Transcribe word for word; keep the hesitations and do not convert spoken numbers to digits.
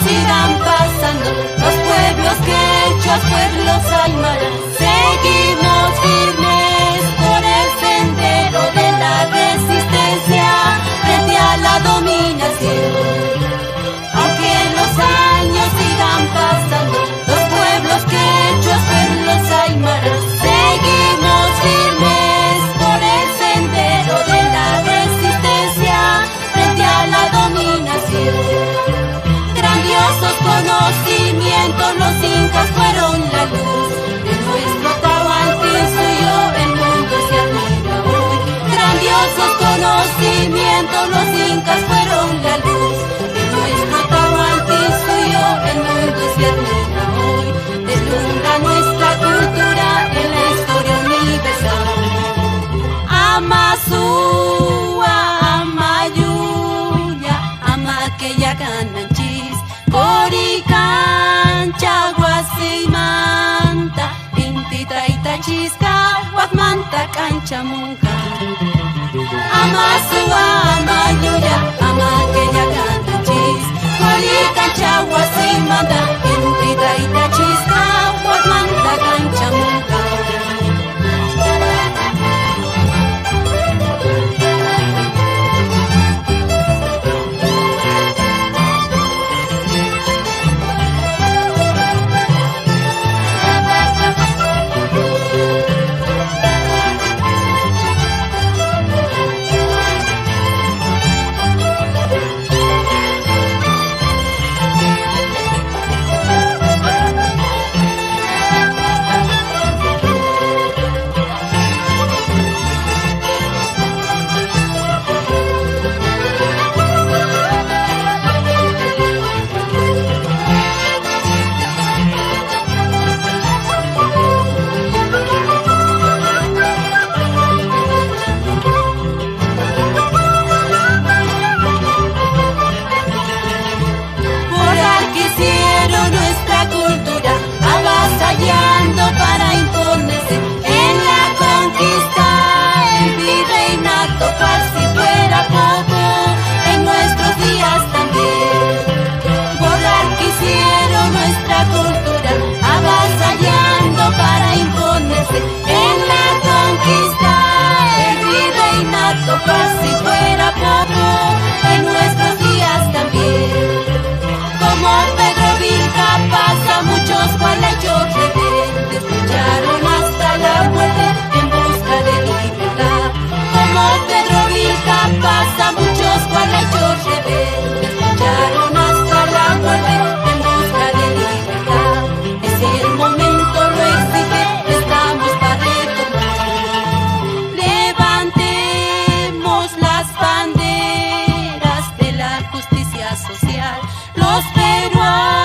sigan pasando, los pueblos quechuas, pueblos aymaras, seguimos firmes por el sendero de la resistencia frente a la dominación. Aunque los años sigan pasando, los pueblos quechuas, pueblos aymaras, seguimos firmes por el sendero de la resistencia frente a la dominación. Grandiosos conocimientos, los incas fueron la luz de nuestro Tahuantinsuyo, el mundo se admira hoy. Grandiosos conocimientos, los incas fueron la luz de nuestro Tahuantinsuyo, el mundo se admira hoy. Deslumbra nuestra cultura en la historia universal. Amazúa, Amayuya, Amaqueya Cananchis, Corican, Chaguasimanta, Intita Itachisca, Guatmanta, Canchamunca. Amazúa, Amayuya, Amaqueya Cananchis, Corican, Chaguasimanta, Intita Itachisca, Guatmanta, Canchamunca. Para imponerse en la conquista, el virreinato, cual si fuera poco, en nuestros días también. Borrar quisieron nuestra cultura, avasallando para imponerse en la conquista, el virreinato, cual si fuera poco, en nuestros días también. Como Pedro Vilcapaz, a muchos gualachos rebeldes lucharon hasta la muerte en busca de libertad. Como Pedro Vilcapaz, a muchos gualachos rebeldes lucharon hasta la muerte en busca de libertad. Es el momento, lo exige, estamos para retomar. Levantemos las banderas de la justicia social. Los peruanos